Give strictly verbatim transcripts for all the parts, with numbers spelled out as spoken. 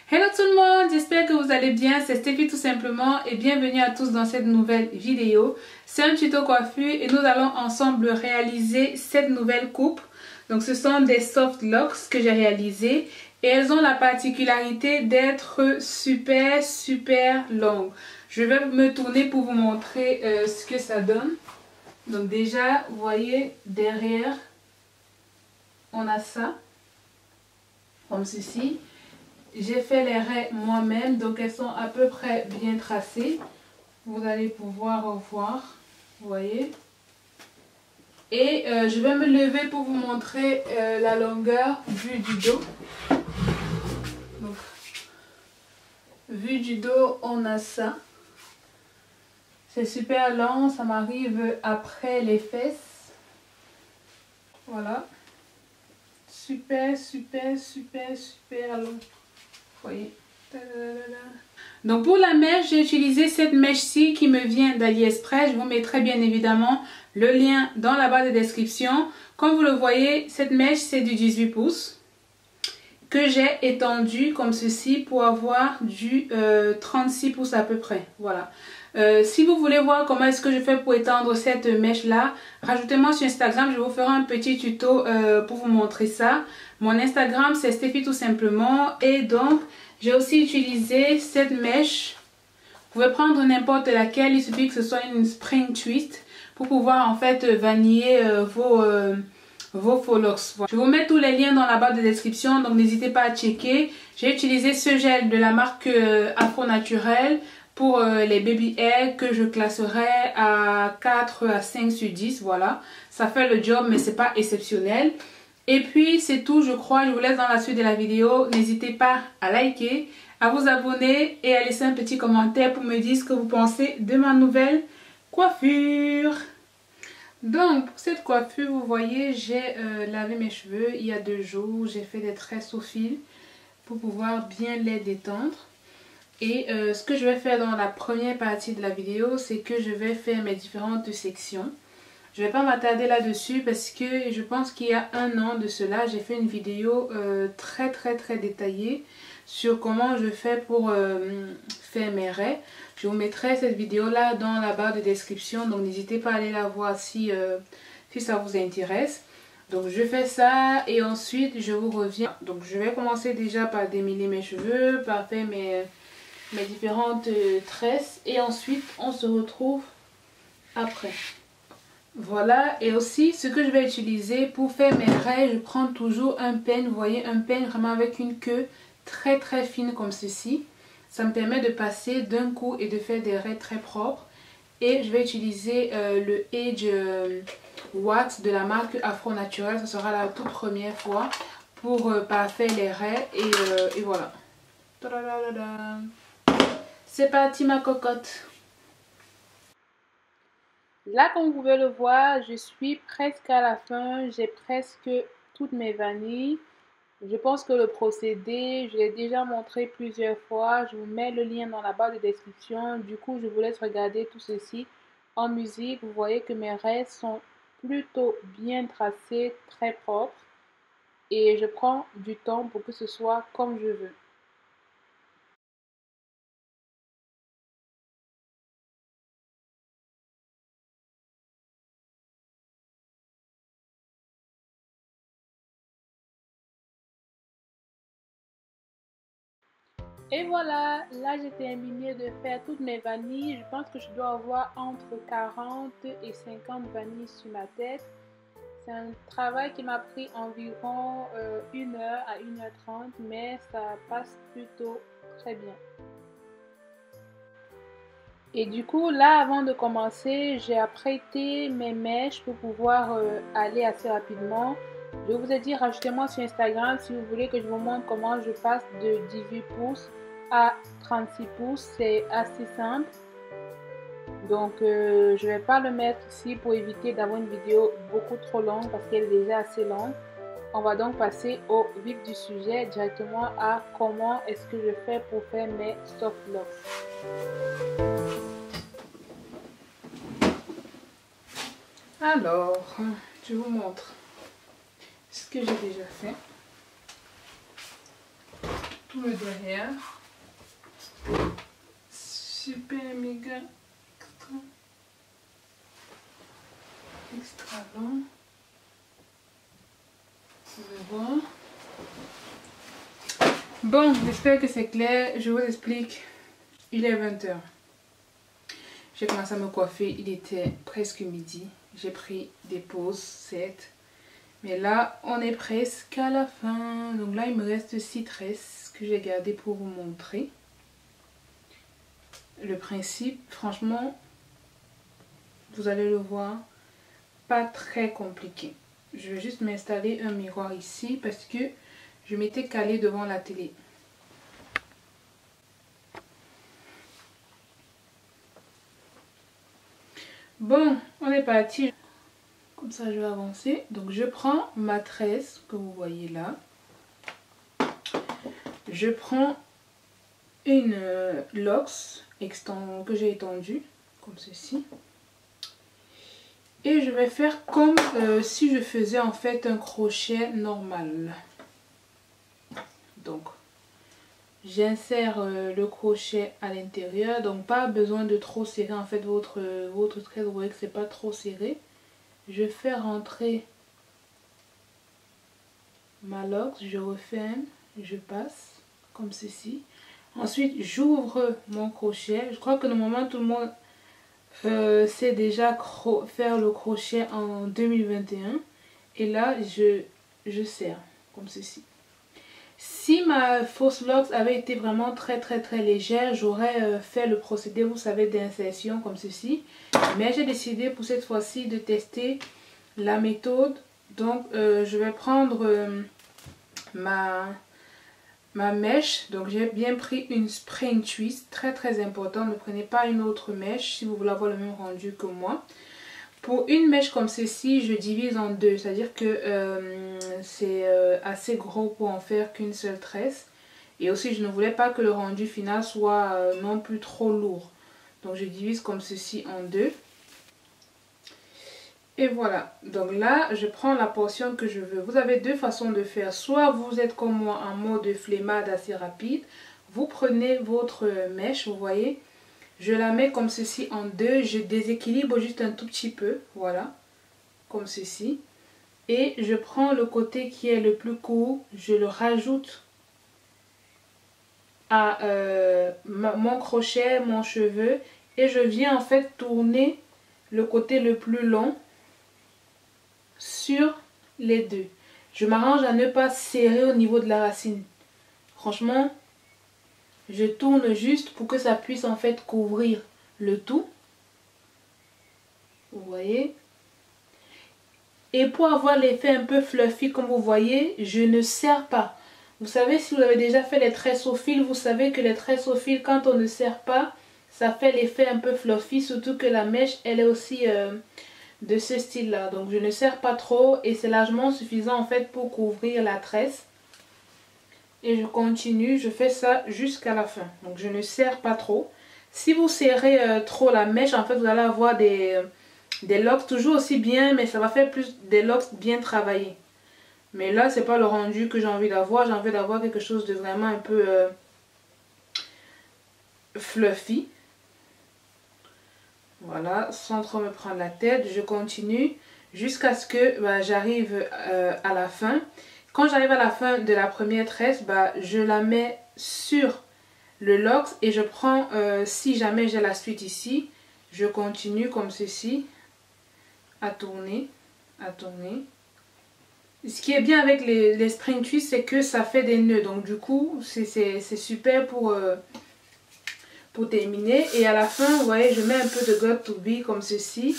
Hello tout le monde, j'espère que vous allez bien, c'est Stéphie tout simplement et bienvenue à tous dans cette nouvelle vidéo. C'est un tuto coiffure et nous allons ensemble réaliser cette nouvelle coupe. Donc ce sont des soft locks que j'ai réalisées et elles ont la particularité d'être super super longues. Je vais me tourner pour vous montrer euh, ce que ça donne. Donc déjà, vous voyez derrière, on a ça, comme ceci. J'ai fait les raies moi-même, donc elles sont à peu près bien tracées. Vous allez pouvoir voir, vous voyez. Et euh, je vais me lever pour vous montrer euh, la longueur vue du dos. Donc, vue du dos, on a ça. C'est super long, ça m'arrive après les fesses. Voilà. Super, super, super, super long. Voyez. Donc pour la mèche, j'ai utilisé cette mèche-ci qui me vient d'AliExpress. Je vous mettrai bien évidemment le lien dans la barre de description. Comme vous le voyez, cette mèche c'est du dix-huit pouces que j'ai étendu comme ceci pour avoir du euh, trente-six pouces à peu près. Voilà. Euh, si vous voulez voir comment est-ce que je fais pour étendre cette mèche là, rajoutez-moi sur Instagram, je vous ferai un petit tuto euh, pour vous montrer ça. Mon Instagram c'est Stéphie tout simplement et donc j'ai aussi utilisé cette mèche. Vous pouvez prendre n'importe laquelle, il suffit que ce soit une spring twist pour pouvoir en fait vaniller euh, vos, euh, vos faux locks. Voilà. Je vous mets tous les liens dans la barre de description, donc n'hésitez pas à checker. J'ai utilisé ce gel de la marque euh, Afro Naturel pour euh, les baby hair que je classerai à quatre à cinq sur dix. Voilà, ça fait le job mais c'est pas exceptionnel. Et puis c'est tout, je crois. Je vous laisse dans la suite de la vidéo. N'hésitez pas à liker, à vous abonner et à laisser un petit commentaire pour me dire ce que vous pensez de ma nouvelle coiffure. Donc pour cette coiffure, vous voyez, j'ai euh, lavé mes cheveux il y a deux jours. J'ai fait des tresses au fil pour pouvoir bien les détendre. Et euh, ce que je vais faire dans la première partie de la vidéo, c'est que je vais faire mes différentes sections. Je ne vais pas m'attarder là-dessus parce que je pense qu'il y a un an de cela, j'ai fait une vidéo euh, très très très détaillée sur comment je fais pour euh, faire mes raies. Je vous mettrai cette vidéo là dans la barre de description, donc n'hésitez pas à aller la voir si, euh, si ça vous intéresse. Donc je fais ça et ensuite je vous reviens. Donc je vais commencer déjà par démêler mes cheveux, par faire mes, mes différentes euh, tresses et ensuite on se retrouve après. Voilà, et aussi ce que je vais utiliser pour faire mes raies, je prends toujours un peigne, vous voyez, un peigne vraiment avec une queue très très fine comme ceci. Ça me permet de passer d'un coup et de faire des raies très propres. Et je vais utiliser euh, le Edge euh, Watt de la marque Afro Naturel, ce sera la toute première fois pour euh, parfaire les raies et, euh, et voilà. C'est parti ma cocotte. Là, comme vous pouvez le voir, je suis presque à la fin. J'ai presque toutes mes vanilles. Je pense que le procédé, je l'ai déjà montré plusieurs fois. Je vous mets le lien dans la barre de description. Du coup, je vous laisse regarder tout ceci en musique. Vous voyez que mes raies sont plutôt bien tracées, très propres. Et je prends du temps pour que ce soit comme je veux. Et voilà, là j'ai terminé de faire toutes mes vanilles. Je pense que je dois avoir entre quarante et cinquante vanilles sur ma tête. C'est un travail qui m'a pris environ euh, une heure à une heure trente, mais ça passe plutôt très bien. Et du coup, là, avant de commencer, j'ai apprêté mes mèches pour pouvoir euh, aller assez rapidement. Je vous ai dit, rajoutez-moi sur Instagram si vous voulez que je vous montre comment je passe de dix-huit pouces à trente-six pouces. C'est assez simple. Donc, euh, je ne vais pas le mettre ici pour éviter d'avoir une vidéo beaucoup trop longue parce qu'elle est déjà assez longue. On va donc passer au vif du sujet, directement à comment est-ce que je fais pour faire mes soft locks. Alors, je vous montre ce que j'ai déjà fait. tout le derrière. Super méga extra, extra long. Vous pouvez voir. Bon, j'espère que c'est clair. Je vous explique. Il est vingt heures. J'ai commencé à me coiffer. Il était presque midi. J'ai pris des pauses, certes. Mais là, on est presque à la fin. Donc là, il me reste six tresses que j'ai gardées pour vous montrer. Le principe, franchement, vous allez le voir, pas très compliqué. Je vais juste m'installer un miroir ici parce que je m'étais calée devant la télé. Bon, on est parti. Comme ça, je vais avancer. Donc, je prends ma tresse que vous voyez là. Je prends une euh, lox que j'ai étendue, comme ceci. Et je vais faire comme euh, si je faisais en fait un crochet normal. Donc, j'insère euh, le crochet à l'intérieur. Donc, pas besoin de trop serrer en fait votre, votre tresse. Vous voyez que c'est pas trop serré. Je fais rentrer ma lox, je referme, je passe comme ceci. Ensuite, j'ouvre mon crochet. Je crois que normalement tout le monde euh, sait déjà faire le crochet en deux mille vingt et un. Et là, je, je serre comme ceci. Si ma fausse lox avait été vraiment très très très légère, j'aurais euh, fait le procédé, vous savez, d'insertion comme ceci. Mais j'ai décidé pour cette fois-ci de tester la méthode. Donc, euh, je vais prendre euh, ma... ma mèche. Donc j'ai bien pris une spring twist, très très important. Ne prenez pas une autre mèche si vous voulez avoir le même rendu que moi. Pour une mèche comme ceci, je divise en deux, c'est à dire que euh, c'est euh, assez gros pour en faire qu'une seule tresse. Et aussi je ne voulais pas que le rendu final soit euh, non plus trop lourd, donc je divise comme ceci en deux. Et voilà, donc là je prends la portion que je veux. Vous avez deux façons de faire. Soit vous êtes comme moi en mode flemmade assez rapide. Vous prenez votre mèche, vous voyez. Je la mets comme ceci en deux. Je déséquilibre juste un tout petit peu. Voilà, comme ceci. Et je prends le côté qui est le plus court. Je le rajoute à euh, ma, mon crochet, mon cheveu. Et je viens en fait tourner le côté le plus long sur les deux. Je m'arrange à ne pas serrer au niveau de la racine. Franchement, je tourne juste pour que ça puisse en fait couvrir le tout. Vous voyez. Et pour avoir l'effet un peu fluffy comme vous voyez, je ne serre pas. Vous savez, si vous avez déjà fait les tresses au fil, vous savez que les tresses au fil, quand on ne serre pas, ça fait l'effet un peu fluffy. Surtout que la mèche, elle est aussi... Euh, de ce style là, donc je ne serre pas trop et c'est largement suffisant en fait pour couvrir la tresse. Et je continue, je fais ça jusqu'à la fin, donc je ne serre pas trop. Si vous serrez euh, trop la mèche, en fait vous allez avoir des, euh, des locks toujours aussi bien, mais ça va faire plus des locks bien travaillés. Mais là c'est pas le rendu que j'ai envie d'avoir, j'ai envie d'avoir quelque chose de vraiment un peu euh, fluffy. Voilà, sans trop me prendre la tête, je continue jusqu'à ce que bah, j'arrive euh, à la fin. Quand j'arrive à la fin de la première tresse, bah, je la mets sur le lox et je prends, euh, si jamais j'ai la suite ici, je continue comme ceci, à tourner, à tourner. Ce qui est bien avec les, les spring twists, c'est que ça fait des nœuds, donc du coup, c'est super pour... Euh, pour terminer. Et à la fin, vous voyez, je mets un peu de got to be comme ceci.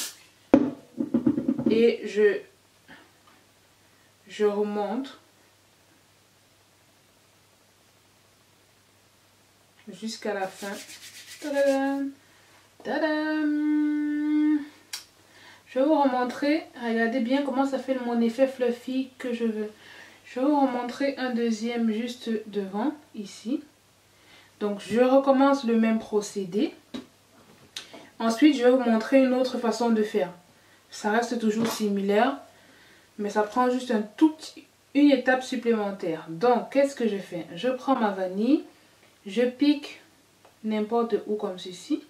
Et je, je remonte. Jusqu'à la fin. Tadam, tadam. Je vais vous remontrer. Regardez bien comment ça fait mon effet fluffy que je veux. Je vais vous remontrer un deuxième juste devant, ici. Donc je recommence le même procédé. Ensuite je vais vous montrer une autre façon de faire. Ça reste toujours similaire, mais ça prend juste un tout petit, une étape supplémentaire. Donc, qu'est-ce que je fais? Je prends ma vanille, je pique n'importe où comme ceci.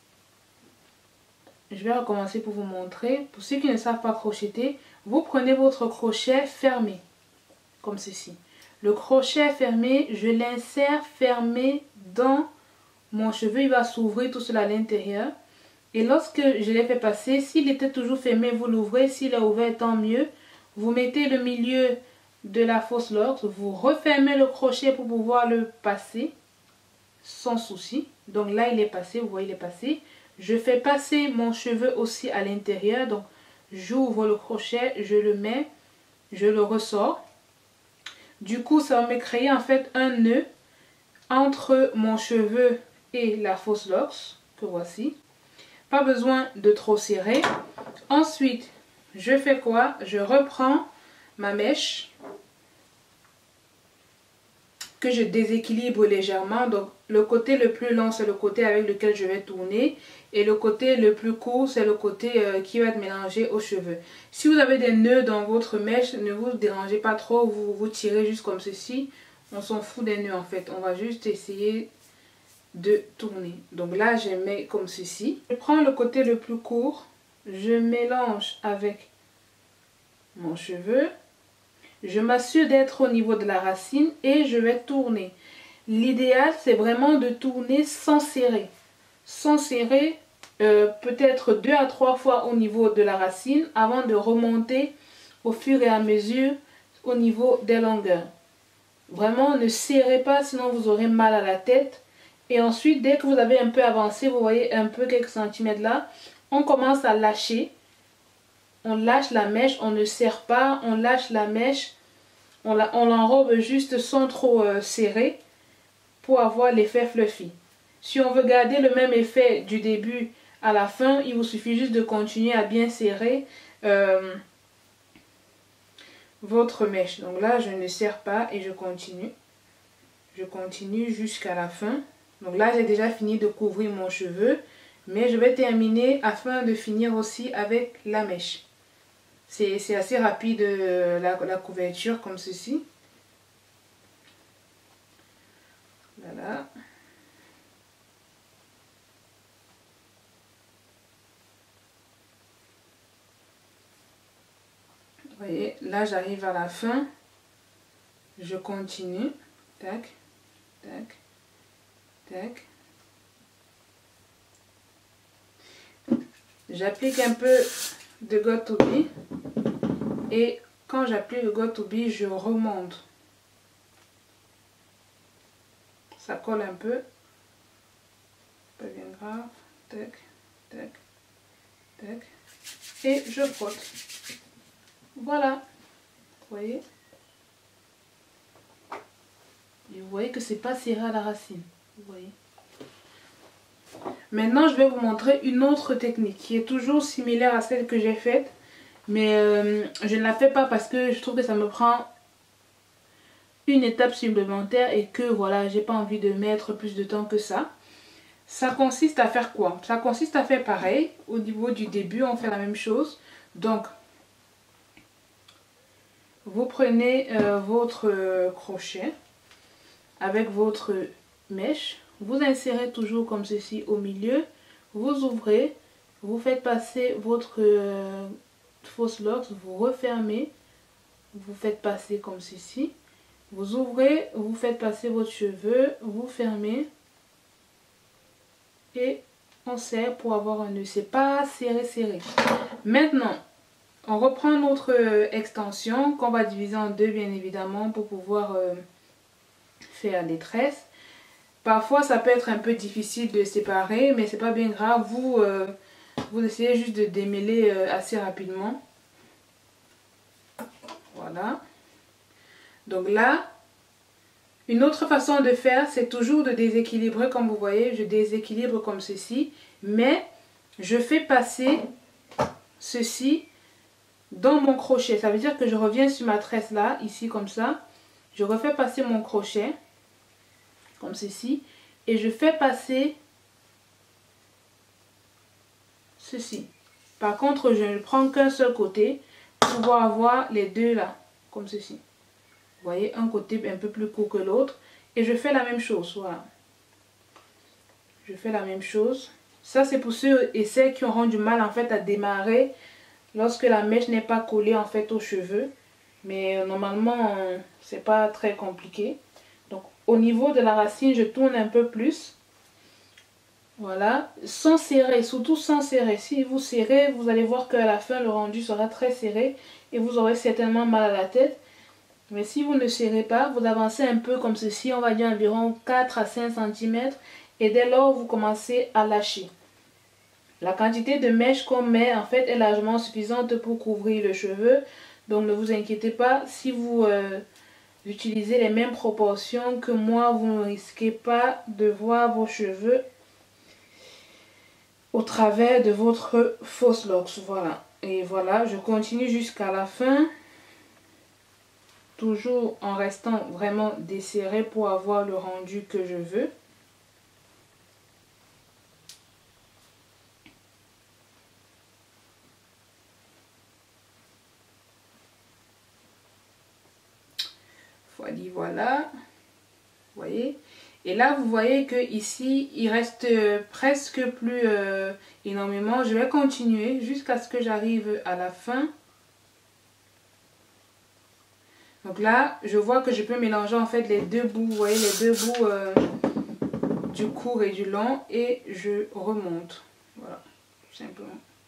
Je vais recommencer pour vous montrer. Pour ceux qui ne savent pas crocheter, vous prenez votre crochet fermé, comme ceci. Le crochet fermé, je l'insère fermé dans mon cheveu. Il va s'ouvrir tout cela à l'intérieur. Et lorsque je l'ai fait passer, s'il était toujours fermé, vous l'ouvrez. S'il est ouvert, tant mieux. Vous mettez le milieu de la fausse locks, vous refermez le crochet pour pouvoir le passer sans souci. Donc là, il est passé, vous voyez, il est passé. Je fais passer mon cheveu aussi à l'intérieur. Donc, j'ouvre le crochet, je le mets, je le ressors. Du coup, ça va me créer en fait un nœud entre mon cheveu et la fausse locks, que voici. Pas besoin de trop serrer. Ensuite, je fais quoi? Je reprends ma mèche que je déséquilibre légèrement. Donc, le côté le plus long, c'est le côté avec lequel je vais tourner. Et le côté le plus court, c'est le côté euh, qui va être mélangé aux cheveux. Si vous avez des nœuds dans votre mèche, ne vous dérangez pas trop. Vous, vous tirez juste comme ceci. On s'en fout des nœuds en fait. On va juste essayer de tourner. Donc là, je mets comme ceci. Je prends le côté le plus court. Je mélange avec mon cheveu. Je m'assure d'être au niveau de la racine et je vais tourner. L'idéal, c'est vraiment de tourner sans serrer. Sans serrer, euh, peut-être deux à trois fois au niveau de la racine avant de remonter au fur et à mesure au niveau des longueurs. Vraiment, ne serrez pas, sinon vous aurez mal à la tête. Et ensuite, dès que vous avez un peu avancé, vous voyez un peu quelques centimètres là, on commence à lâcher. On lâche la mèche, on ne serre pas, on lâche la mèche, on l'enrobe juste sans trop euh, serrer pour avoir l'effet fluffy. Si on veut garder le même effet du début à la fin, il vous suffit juste de continuer à bien serrer euh, votre mèche. Donc là, je ne serre pas et je continue. Je continue jusqu'à la fin. Donc là, j'ai déjà fini de couvrir mon cheveu, mais je vais terminer afin de finir aussi avec la mèche. C'est assez rapide la, la couverture comme ceci. Voilà. Vous voyez, là j'arrive à la fin. Je continue. Tac, tac, tac. J'applique un peu de Got to Be. Et quand j'applique le Got to Be, je remonte. Ça colle un peu. Pas bien grave. Tac, tac, tac. Et je frotte. Voilà. Vous voyez? Et vous voyez que c'est pas serré à la racine. Vous voyez? Maintenant, je vais vous montrer une autre technique qui est toujours similaire à celle que j'ai faite. Mais euh, je ne la fais pas parce que je trouve que ça me prend une étape supplémentaire et que voilà, j'ai pas envie de mettre plus de temps que ça. Ça consiste à faire quoi? Ça consiste à faire pareil. Au niveau du début, on fait la même chose. Donc, vous prenez euh, votre euh, crochet avec votre mèche. Vous insérez toujours comme ceci au milieu. Vous ouvrez. Vous faites passer votre euh, fausse locks. Vous refermez. Vous faites passer comme ceci. Vous ouvrez. Vous faites passer votre cheveu. Vous fermez. Et on serre pour avoir un nœud. C'est pas serré serré. Maintenant, on reprend notre extension qu'on va diviser en deux bien évidemment pour pouvoir euh, faire des tresses. Parfois ça peut être un peu difficile de séparer, mais c'est pas bien grave. Vous, euh, vous essayez juste de démêler euh, assez rapidement. Voilà. Donc là, une autre façon de faire, c'est toujours de déséquilibrer. Comme vous voyez, je déséquilibre comme ceci. Mais je fais passer ceci dans mon crochet. Ça veut dire que je reviens sur ma tresse là, ici comme ça. Je refais passer mon crochet, comme ceci. Et je fais passer ceci. Par contre, je ne prends qu'un seul côté pour pouvoir avoir les deux là, comme ceci. Vous voyez, un côté un peu plus court que l'autre. Et je fais la même chose, voilà. Je fais la même chose. Ça, c'est pour ceux et celles qui auront du mal en fait à démarrer lorsque la mèche n'est pas collée en fait aux cheveux. Mais euh, normalement, euh, c'est pas très compliqué. Donc, au niveau de la racine, je tourne un peu plus. Voilà, sans serrer, surtout sans serrer. Si vous serrez, vous allez voir qu'à la fin, le rendu sera très serré et vous aurez certainement mal à la tête. Mais si vous ne serrez pas, vous avancez un peu comme ceci, on va dire environ quatre à cinq centimètres. Et dès lors, vous commencez à lâcher. La quantité de mèche qu'on met, en fait, est largement suffisante pour couvrir le cheveu. Donc, ne vous inquiétez pas, si vous euh, utilisez les mêmes proportions que moi, vous ne risquez pas de voir vos cheveux au travers de votre fausse locks. Voilà. Et voilà, je continue jusqu'à la fin. Toujours en restant vraiment desserré pour avoir le rendu que je veux. Voilà, voilà. Vous voyez? Et là, vous voyez que ici, il reste presque plus euh, énormément. Je vais continuer jusqu'à ce que j'arrive à la fin. Donc là, je vois que je peux mélanger en fait les deux bouts. Vous voyez, les deux bouts euh, du court et du long. Et je remonte. Voilà, tout simplement.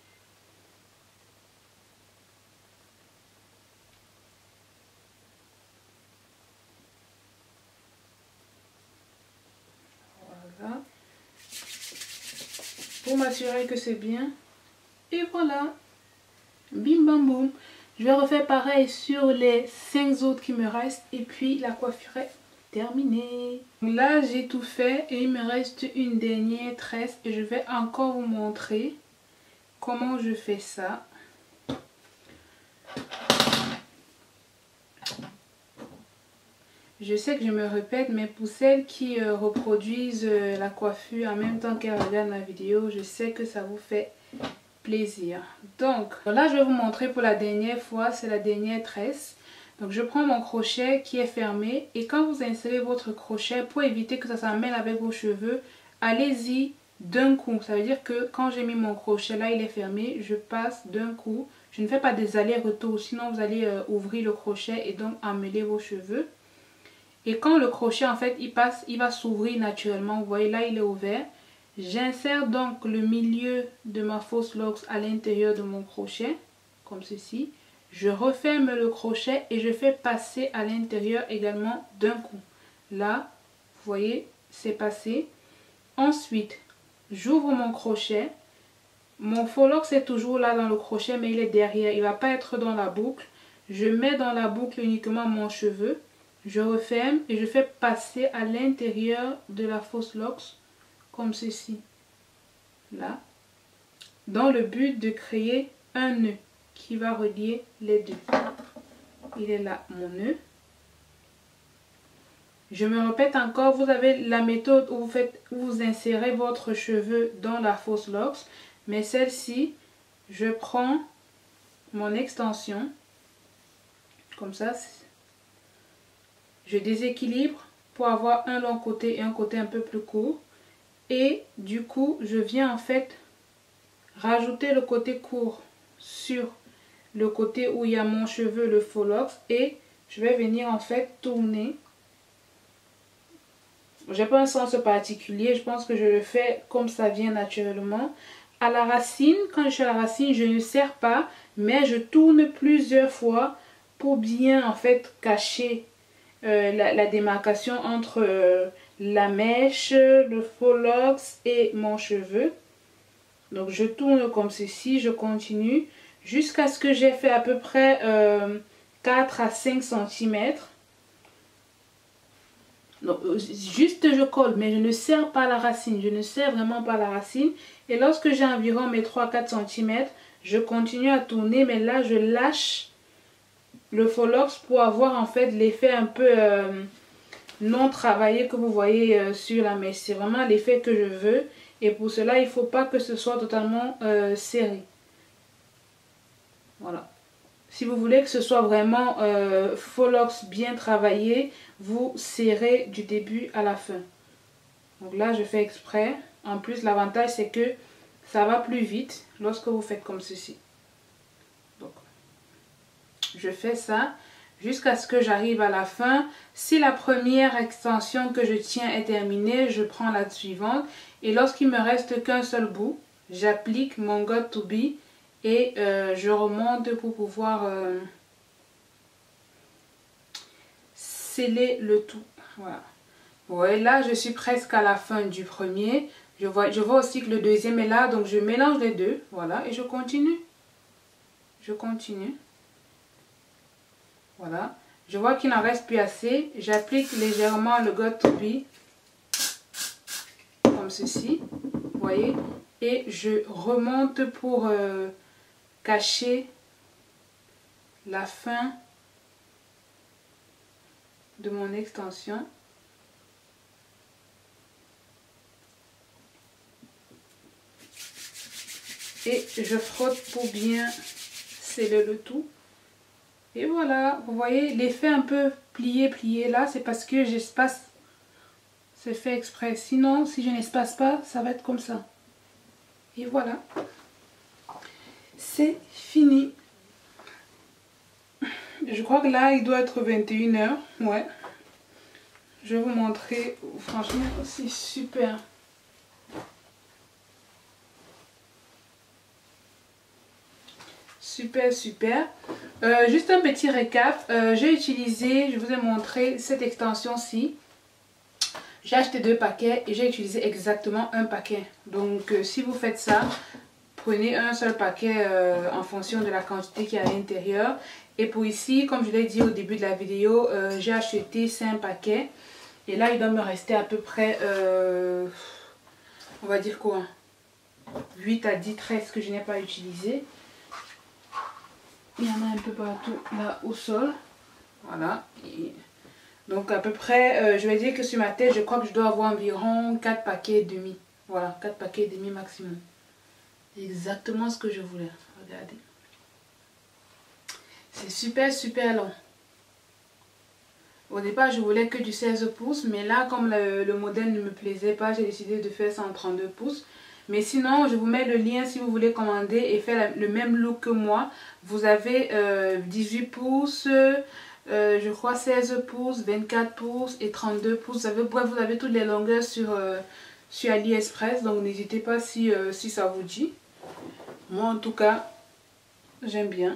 Voilà. Pour m'assurer que c'est bien. Et voilà. Bim bam boum. Je vais refaire pareil sur les cinq autres qui me restent. Et puis la coiffure est terminée. Là j'ai tout fait et il me reste une dernière tresse. Et je vais encore vous montrer comment je fais ça. Je sais que je me répète, mais pour celles qui euh, reproduisent euh, la coiffure en même temps qu'elles regardent la vidéo, je sais que ça vous fait plaisir. Donc là je vais vous montrer pour la dernière fois, c'est la dernière tresse. Donc je prends mon crochet qui est fermé et quand vous insérez votre crochet, pour éviter que ça s'emmêle avec vos cheveux, allez-y d'un coup. Ça veut dire que quand j'ai mis mon crochet là, il est fermé, je passe d'un coup. Je ne fais pas des allers-retours, sinon vous allez euh, ouvrir le crochet et donc emmêler vos cheveux. Et quand le crochet en fait il passe, il va s'ouvrir naturellement. Vous voyez là il est ouvert. J'insère donc le milieu de ma fausse locks à l'intérieur de mon crochet, comme ceci. Je referme le crochet et je fais passer à l'intérieur également d'un coup. Là, vous voyez, c'est passé. Ensuite, j'ouvre mon crochet. Mon faux locks est toujours là dans le crochet, mais il est derrière. Il ne va pas être dans la boucle. Je mets dans la boucle uniquement mon cheveu. Je referme et je fais passer à l'intérieur de la fausse locks. Comme ceci, là, dans le but de créer un nœud qui va relier les deux. Il est là mon nœud. Je me répète encore, vous avez la méthode où vous faites, où vous insérez votre cheveu dans la fausse locks, mais celle-ci, je prends mon extension, comme ça, je déséquilibre pour avoir un long côté et un côté un peu plus court. Et du coup, je viens en fait rajouter le côté court sur le côté où il y a mon cheveu, le faux locks. Et je vais venir en fait tourner. J'ai pas un sens particulier, je pense que je le fais comme ça vient naturellement. À la racine, quand je suis à la racine, je ne serre pas, mais je tourne plusieurs fois pour bien en fait cacher euh, la, la démarcation entre... Euh, la mèche, le faux locks et mon cheveu. Donc je tourne comme ceci, je continue jusqu'à ce que j'ai fait à peu près euh, quatre à cinq centimètres. Donc juste je colle, mais je ne serre pas la racine, je ne serre vraiment pas la racine. Et lorsque j'ai environ mes trois à quatre centimètres, je continue à tourner, mais là je lâche le faux locks pour avoir en fait l'effet un peu... Euh, non travaillé que vous voyez euh, sur la mèche. C'est vraiment l'effet que je veux. Et pour cela, il ne faut pas que ce soit totalement euh, serré. Voilà. Si vous voulez que ce soit vraiment euh, faux locks bien travaillé, vous serrez du début à la fin. Donc là, je fais exprès. En plus, l'avantage, c'est que ça va plus vite lorsque vous faites comme ceci. Donc, je fais ça jusqu'à ce que j'arrive à la fin. Si la première extension que je tiens est terminée, je prends la suivante. Et lorsqu'il me reste qu'un seul bout, j'applique mon got to be et euh, je remonte pour pouvoir euh, sceller le tout. Voilà. Ouais, là je suis presque à la fin du premier. Je vois, je vois aussi que le deuxième est là, donc je mélange les deux. Voilà, et je continue. Je continue. Voilà. Je vois qu'il n'en reste plus assez. J'applique légèrement le got to be. Comme ceci. Vous voyez. Et je remonte pour euh, cacher la fin de mon extension. Et je frotte pour bien sceller le tout. Et voilà, vous voyez l'effet un peu plié plié là, c'est parce que j'espace. C'est fait exprès. Sinon, si je n'espace pas, ça va être comme ça. Et voilà. C'est fini. Je crois que là, il doit être vingt et une heures. Ouais. Je vais vous montrer. Franchement, c'est super. Super, super. Euh, juste un petit récap. Euh, j'ai utilisé, je vous ai montré cette extension-ci. J'ai acheté deux paquets et j'ai utilisé exactement un paquet. Donc, euh, si vous faites ça, prenez un seul paquet euh, en fonction de la quantité qu'il y a à l'intérieur. Et pour ici, comme je l'ai dit au début de la vidéo, euh, j'ai acheté cinq paquets. Et là, il doit me rester à peu près, euh, on va dire quoi, huit à dix tresses que je n'ai pas utilisées. Il y en a un peu partout là au sol. Voilà. Et donc à peu près, euh, je vais dire que sur ma tête, je crois que je dois avoir environ quatre paquets et demi. Voilà, quatre paquets et demi maximum. C'est exactement ce que je voulais. Regardez. C'est super, super long. Au départ, je voulais que du seize pouces, mais là, comme le, le modèle ne me plaisait pas, j'ai décidé de faire ça en trente-deux pouces. Mais sinon, je vous mets le lien si vous voulez commander et faire la, le même look que moi. Vous avez euh, dix-huit pouces, euh, je crois seize pouces, vingt-quatre pouces et trente-deux pouces. Vous avez, bref, vous avez toutes les longueurs sur, euh, sur AliExpress. Donc n'hésitez pas si, euh, si ça vous dit. Moi en tout cas, j'aime bien.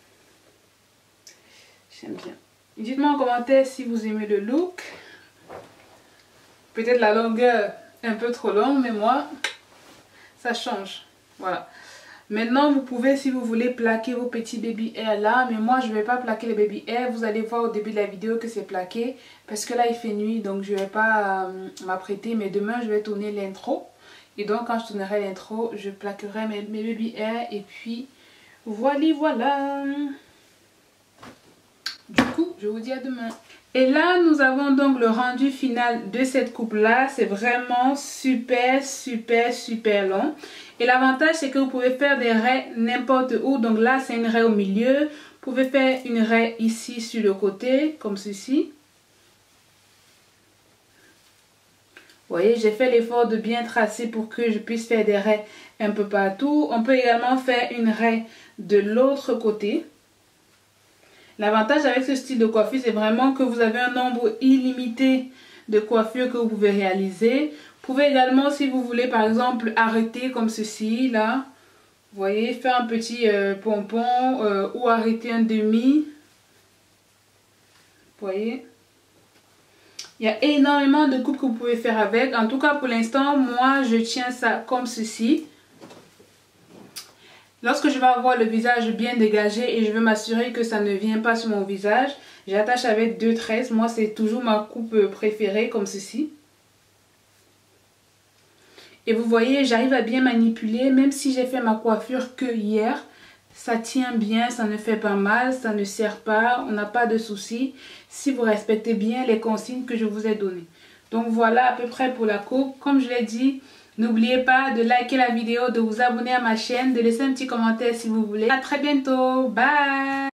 J'aime bien. Dites-moi en commentaire si vous aimez le look. Peut-être la longueur un peu trop longue, mais moi, ça change. Voilà. Maintenant, vous pouvez, si vous voulez, plaquer vos petits baby hairs là. Mais moi, je ne vais pas plaquer les baby hairs. Vous allez voir au début de la vidéo que c'est plaqué. Parce que là, il fait nuit. Donc, je ne vais pas euh, m'apprêter. Mais demain, je vais tourner l'intro. Et donc, quand je tournerai l'intro, je plaquerai mes, mes baby hairs. Et puis, voilà, voilà. Du coup, je vous dis à demain. Et là, nous avons donc le rendu final de cette coupe-là. C'est vraiment super, super, super long. Et l'avantage, c'est que vous pouvez faire des raies n'importe où. Donc là, c'est une raie au milieu. Vous pouvez faire une raie ici sur le côté, comme ceci. Vous voyez, j'ai fait l'effort de bien tracer pour que je puisse faire des raies un peu partout. On peut également faire une raie de l'autre côté. L'avantage avec ce style de coiffure, c'est vraiment que vous avez un nombre illimité de coiffures que vous pouvez réaliser. Vous pouvez également, si vous voulez, par exemple, arrêter comme ceci, là. Vous voyez, faire un petit euh, pompon euh, ou arrêter un demi. Vous voyez. Il y a énormément de coupes que vous pouvez faire avec. En tout cas, pour l'instant, moi, je tiens ça comme ceci. Lorsque je vais avoir le visage bien dégagé et je veux m'assurer que ça ne vient pas sur mon visage, j'attache avec deux tresses. Moi, c'est toujours ma coupe préférée, comme ceci. Et vous voyez, j'arrive à bien manipuler, même si j'ai fait ma coiffure que hier. Ça tient bien, ça ne fait pas mal, ça ne serre pas, on n'a pas de soucis si vous respectez bien les consignes que je vous ai données. Donc voilà à peu près pour la coupe. Comme je l'ai dit, n'oubliez pas de liker la vidéo, de vous abonner à ma chaîne, de laisser un petit commentaire si vous voulez. À très bientôt, bye!